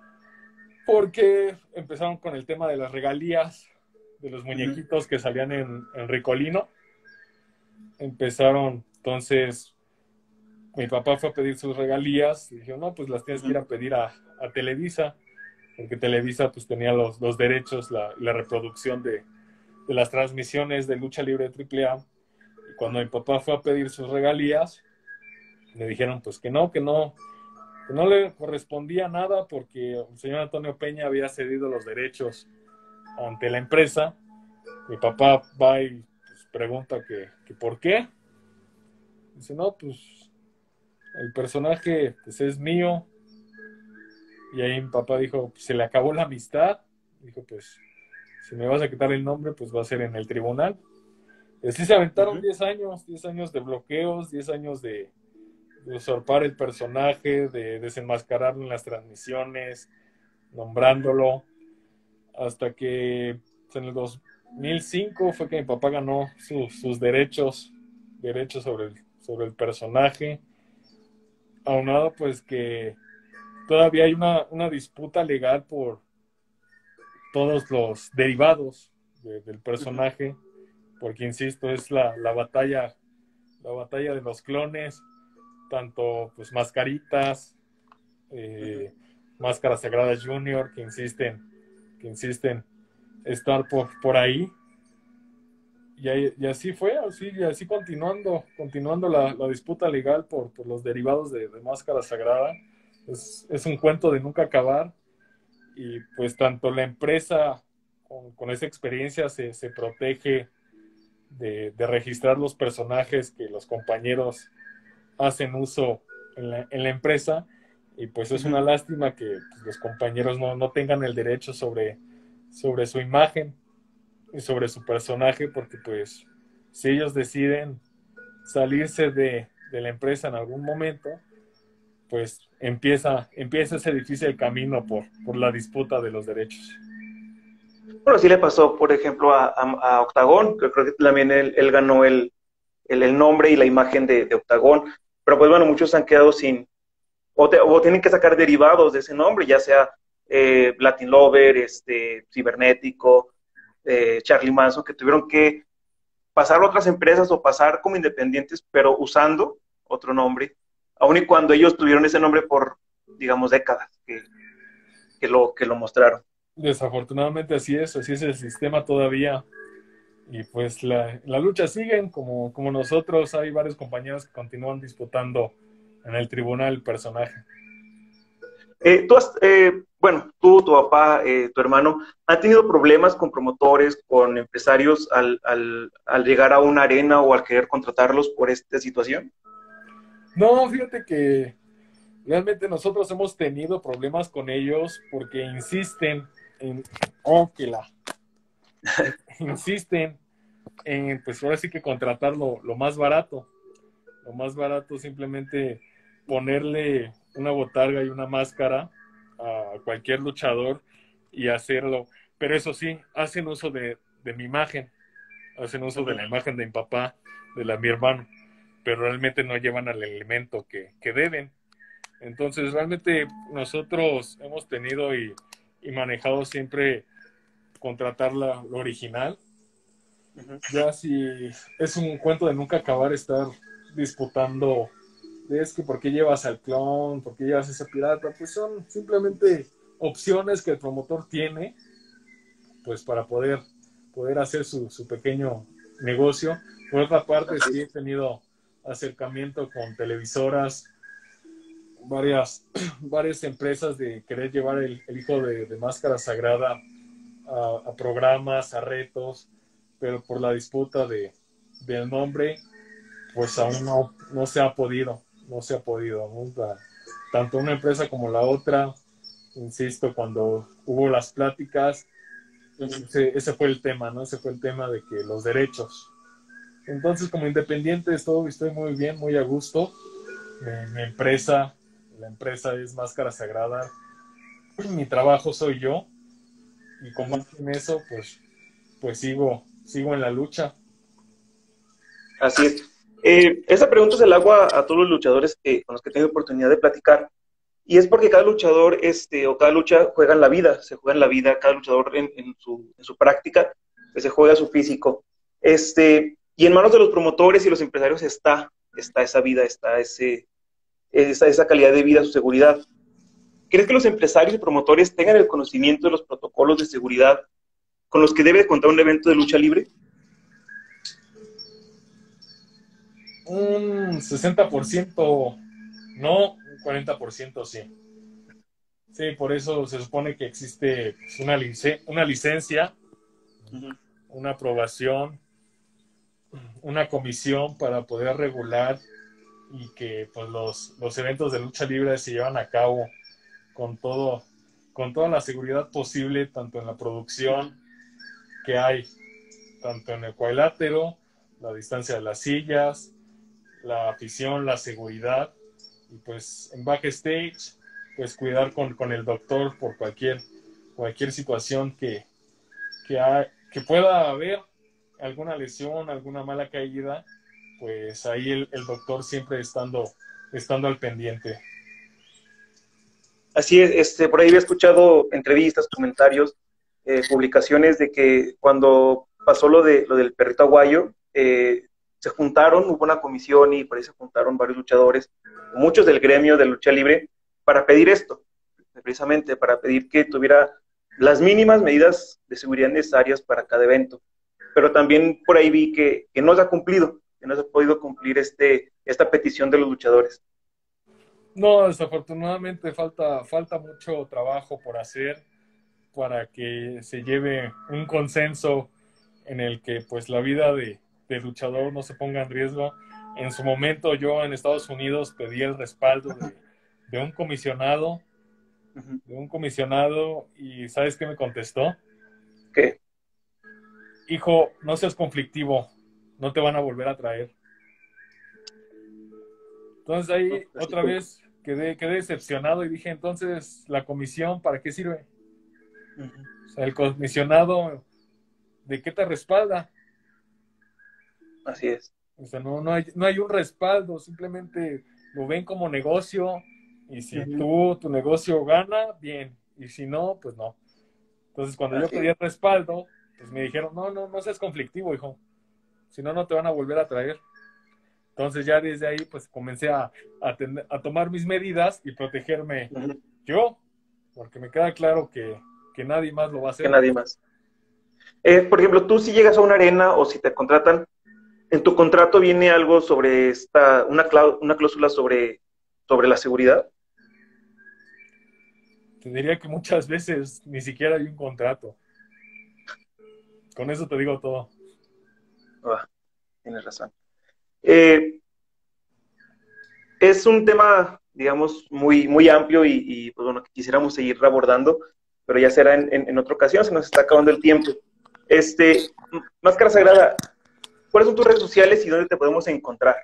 porque empezaron con el tema de las regalías, de los muñequitos que salían en, en Ricolino. Empezaron, entonces, mi papá fue a pedir sus regalías, y dijo, no, pues las tienes que ir a pedir a, a Televisa, porque Televisa pues tenía los, los derechos, la, la reproducción de, de las transmisiones de lucha libre triple A. Y cuando mi papá fue a pedir sus regalías, le dijeron pues que no, que no, que no le correspondía nada porque el señor Antonio Peña había cedido los derechos ante la empresa. Mi papá va y pues, pregunta que, que por qué. Dice, no, pues el personaje pues, es mío. Y ahí mi papá dijo, pues, se le acabó la amistad. Dijo, pues, si me vas a quitar el nombre, pues va a ser en el tribunal. Y así se aventaron diez uh-huh. años, diez años de bloqueos, diez años de, de usurpar el personaje, de desenmascararlo en las transmisiones, nombrándolo, hasta que en el dos mil cinco fue que mi papá ganó su, sus derechos, derechos sobre el, sobre el personaje, aunado pues que todavía hay una, una disputa legal por todos los derivados de, del personaje, porque insisto, es la, la batalla, la batalla de los clones, tanto pues Mascaritas, eh, Máscara Sagrada Junior, que insisten, que insisten estar por, por ahí. Y, ahí, y así fue, así, y así continuando, continuando la, la disputa legal por, por los derivados de, de Máscara Sagrada. Es, es un cuento de nunca acabar, y pues tanto la empresa con, con esa experiencia se, se protege de, de registrar los personajes que los compañeros hacen uso en la, en la empresa, y pues es una lástima que pues, los compañeros no, no tengan el derecho sobre, sobre su imagen y sobre su personaje, porque pues si ellos deciden salirse de, de la empresa en algún momento, pues empieza, empieza ese difícil camino por, por la disputa de los derechos. Bueno, sí le pasó, por ejemplo, a, a, a Octagón, que creo que también él, él ganó el, el, el nombre y la imagen de, de Octagón, pero pues bueno, muchos han quedado sin, o, te, o tienen que sacar derivados de ese nombre, ya sea eh, Latin Lover, este, Cibernético, eh, Charlie Manson, que tuvieron que pasar a otras empresas o pasar como independientes, pero usando otro nombre, aun y cuando ellos tuvieron ese nombre por, digamos, décadas que, que, lo, que lo mostraron. Desafortunadamente así es, así es el sistema todavía, y pues la, la lucha sigue, como, como nosotros, hay varios compañeros que continúan disputando en el tribunal el personaje. Eh, tú has, eh, bueno, tú, tu papá, eh, tu hermano, ¿han tenido problemas con promotores, con empresarios al, al, al llegar a una arena o al querer contratarlos por esta situación? No, fíjate que realmente nosotros hemos tenido problemas con ellos porque insisten en, oh, que la, insisten en, pues ahora sí que contratar lo, lo más barato, lo más barato, simplemente ponerle una botarga y una máscara a cualquier luchador y hacerlo, pero eso sí, hacen uso de, de mi imagen, hacen uso de la imagen de mi papá, de la de mi hermano, pero realmente no llevan al elemento que, que deben. Entonces realmente nosotros hemos tenido y, y manejado siempre contratar la, lo original. Uh-huh. Ya si es un cuento de nunca acabar estar disputando, es que por qué llevas al clon, por qué llevas ese pirata, pues son simplemente opciones que el promotor tiene pues para poder, poder hacer su, su pequeño negocio. Por otra parte, sí he tenido acercamiento con televisoras, varias, varias empresas de querer llevar el, el hijo de, de Máscara Sagrada a, a programas, a retos, pero por la disputa de, del nombre, pues aún no, no se ha podido, no se ha podido, ¿no? Tanto una empresa como la otra insisto, cuando hubo las pláticas, ese, ese fue el tema, ¿no? Ese fue el tema de que los derechos. Entonces, como independiente, estoy, estoy muy bien, muy a gusto. Mi, mi empresa, la empresa es Máscara Sagrada. Mi trabajo soy yo. Y con más en eso, pues, pues sigo, sigo en la lucha. Así es. Eh, esa pregunta se la hago a, a todos los luchadores que, con los que tengo oportunidad de platicar. Y es porque cada luchador este, o cada lucha juega en la vida, se juega en la vida, cada luchador en, en, su, en su práctica, pues se juega su físico. Este, y en manos de los promotores y los empresarios está, está esa vida, está ese, esa, esa calidad de vida, su seguridad. ¿Crees que los empresarios y promotores tengan el conocimiento de los protocolos de seguridad con los que debe contar un evento de lucha libre? Un sesenta por ciento no, un cuarenta por ciento sí. Sí, por eso se supone que existe pues, una, lic una licencia, uh-huh. una aprobación, una comisión para poder regular y que pues, los, los eventos de lucha libre se llevan a cabo con todo, con toda la seguridad posible, tanto en la producción que hay, tanto en el cuadrilátero, la distancia de las sillas, la afición, la seguridad, y pues en backstage, pues cuidar con, con el doctor por cualquier, cualquier situación que, que, ha, que pueda haber, alguna lesión, alguna mala caída, pues ahí el, el doctor siempre estando, estando al pendiente. Así es, este, por ahí había escuchado entrevistas, comentarios, eh, publicaciones de que cuando pasó lo, de, lo del perrito aguayo, eh, se juntaron, hubo una comisión y por ahí se juntaron varios luchadores, muchos del gremio de lucha libre, para pedir esto, precisamente para pedir que tuviera las mínimas medidas de seguridad necesarias para cada evento. Pero también por ahí vi que, que no se ha cumplido, que no se ha podido cumplir este, esta petición de los luchadores. No, desafortunadamente falta, falta mucho trabajo por hacer para que se lleve un consenso en el que pues la vida de, de luchador no se ponga en riesgo. En su momento yo en Estados Unidos pedí el respaldo de, de un comisionado, de un comisionado y ¿sabes qué me contestó? ¿Qué? Hijo, no seas conflictivo, no te van a volver a traer. Entonces ahí otra vez quedé, quedé decepcionado y dije, entonces, ¿la comisión para qué sirve? Uh-huh. O sea, el comisionado, ¿de qué te respalda? Así es. O sea, no, no, hay, no hay un respaldo, simplemente lo ven como negocio y si uh-huh. tú, tu negocio gana, bien, y si no, pues no. Entonces, cuando Así yo pedí el respaldo, pues me dijeron, no, no, no seas conflictivo, hijo, si no, no te van a volver a traer. Entonces ya desde ahí pues comencé a, a, tener, a tomar mis medidas y protegerme uh-huh. yo, porque me queda claro que, que nadie más lo va a hacer. Que nadie más. Eh, por ejemplo, tú si llegas a una arena o si te contratan, ¿en tu contrato viene algo sobre esta, una, clá, una cláusula sobre, sobre la seguridad? Te diría que muchas veces ni siquiera hay un contrato. Con eso te digo todo. Ah, tienes razón. Eh, es un tema, digamos, muy, muy amplio y, y pues bueno, que quisiéramos seguir abordando, pero ya será en, en, en otra ocasión, se nos está acabando el tiempo. Este, Máscara Sagrada, ¿cuáles son tus redes sociales y dónde te podemos encontrar?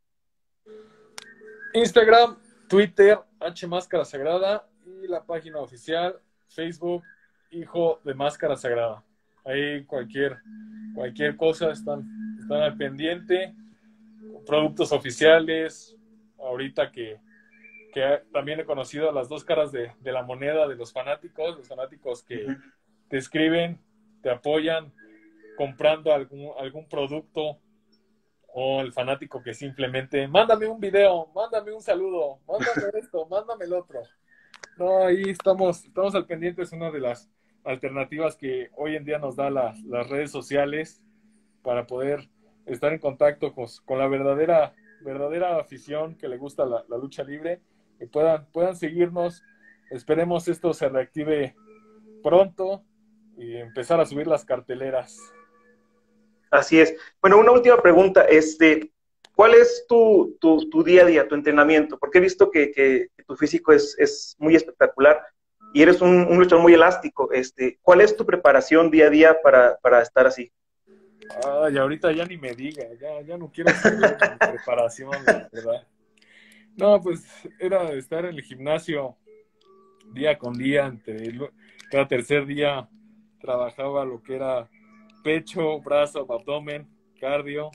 Instagram, Twitter, H Máscara Sagrada y la página oficial, Facebook, Hijo de Máscara Sagrada. Ahí cualquier, cualquier cosa están, están al pendiente. Productos oficiales, ahorita que, que también he conocido las dos caras de, de la moneda de los fanáticos, los fanáticos que uh-huh. te escriben, te apoyan comprando algún, algún producto, o el fanático que simplemente, mándame un video, mándame un saludo, mándame esto, mándame el otro. No, ahí estamos, estamos al pendiente, es una de las alternativas que hoy en día nos da la, las redes sociales para poder estar en contacto con, con la verdadera, verdadera afición que le gusta la, la lucha libre y puedan, puedan seguirnos. Esperemos esto se reactive pronto y empezar a subir las carteleras. Así es. Bueno, una última pregunta. Este, ¿cuál es tu, tu, tu día a día, tu entrenamiento? Porque he visto que, que, que tu físico es, es muy espectacular, y eres un, un luchador muy elástico. Este, ¿cuál es tu preparación día a día para, para estar así? Ay, ahorita ya ni me diga, ya, ya no quiero saber de mi preparación, la verdad. No, pues era estar en el gimnasio día con día, entre el- cada tercer día trabajaba lo que era pecho, brazo, abdomen, cardio.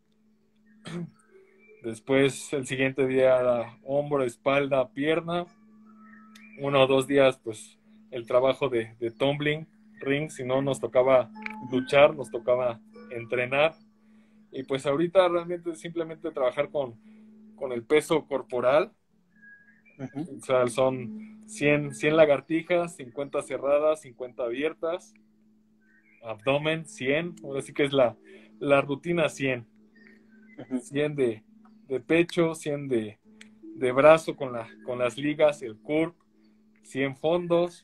Después el siguiente día era hombro, espalda, pierna. Uno o dos días, pues el trabajo de, de tumbling, ring, si no nos tocaba luchar, nos tocaba entrenar. Y pues ahorita realmente simplemente trabajar con, con el peso corporal. Ujú. O sea, son cien, cien lagartijas, cincuenta cerradas, cincuenta abiertas, abdomen cien, ahora sí que es la, la rutina cien, Ujú. cien de, de pecho, cien de, de brazo con, la, con las ligas, el curl, cien fondos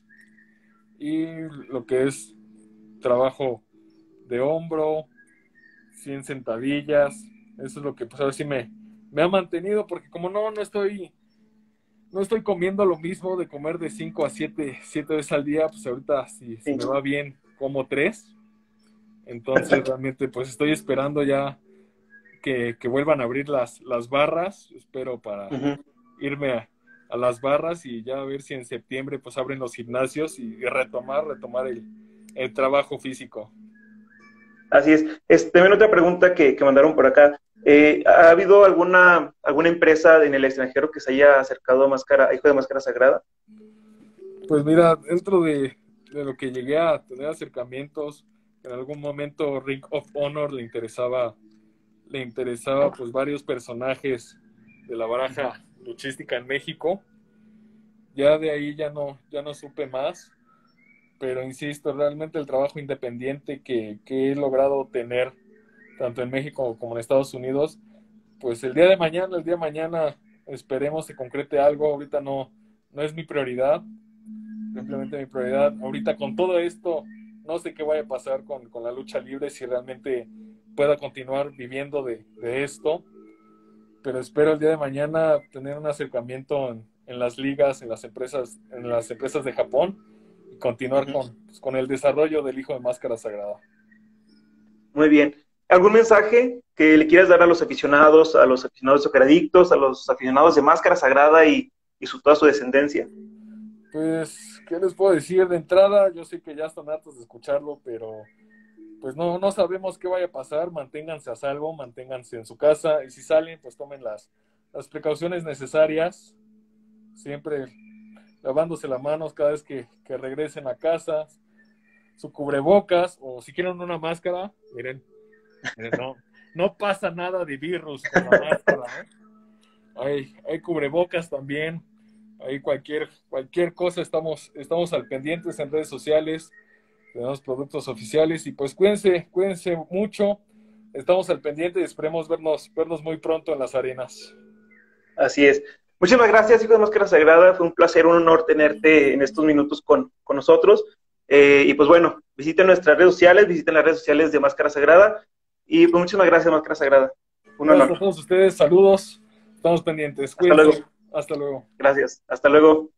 y lo que es trabajo de hombro, cien sentadillas. Eso es lo que pues ahora sí me, me ha mantenido, porque como no, no estoy no estoy comiendo lo mismo de comer de cinco a siete veces al día, pues ahorita si, si Sí. me va bien como tres. Entonces realmente pues estoy esperando ya que, que vuelvan a abrir las, las barras, espero para Ujú. irme a, a las barras y ya a ver si en septiembre pues abren los gimnasios y, y retomar, retomar el, el trabajo físico. Así es. Este, también otra pregunta que, que mandaron por acá. Eh, ¿ha habido alguna, alguna empresa en el extranjero que se haya acercado a Máscara, a Hijo de Máscara Sagrada? Pues mira, dentro de, de lo que llegué a tener acercamientos, en algún momento Ring of Honor le interesaba, le interesaba pues varios personajes de la baraja luchística en México. Ya de ahí ya no, ya no supe más, pero insisto, realmente el trabajo independiente que, que he logrado tener tanto en México como en Estados Unidos, pues el día de mañana, el día de mañana esperemos se concrete algo. Ahorita no, no es mi prioridad. Simplemente mi prioridad ahorita con todo esto, no sé qué vaya a pasar con, con la lucha libre, si realmente pueda continuar viviendo de, de esto, pero espero el día de mañana tener un acercamiento en, en las ligas, en las empresas, en las empresas de Japón y continuar Ujú. con, pues, con el desarrollo del Hijo de Máscara Sagrada. Muy bien. ¿Algún mensaje que le quieras dar a los aficionados, a los aficionados socceradictos, a los aficionados de Máscara Sagrada y, y su, toda su descendencia? Pues, ¿qué les puedo decir de entrada? Yo sé que ya están hartos de escucharlo, pero pues no, no sabemos qué vaya a pasar. Manténganse a salvo, manténganse en su casa y si salen, pues tomen las, las precauciones necesarias, siempre lavándose las manos cada vez que, que regresen a casa, su cubrebocas o si quieren una máscara, miren, miren no, no pasa nada de virus con la máscara, ¿eh? Hay, hay cubrebocas también, hay cualquier, cualquier cosa, estamos, estamos al pendientes en redes sociales, tenemos productos oficiales y pues cuídense, cuídense mucho, estamos al pendiente y esperemos vernos, vernos muy pronto en las arenas. Así es. Muchísimas gracias, Hijo de Máscara Sagrada. Fue un placer, un honor tenerte en estos minutos con, con nosotros. Eh, y pues bueno, visiten nuestras redes sociales, visiten las redes sociales de Máscara Sagrada. Y pues muchísimas gracias, Máscara Sagrada. Un Gracias honor. a todos ustedes, saludos, estamos pendientes, Hasta luego. cuídense, hasta luego. Gracias. Hasta luego.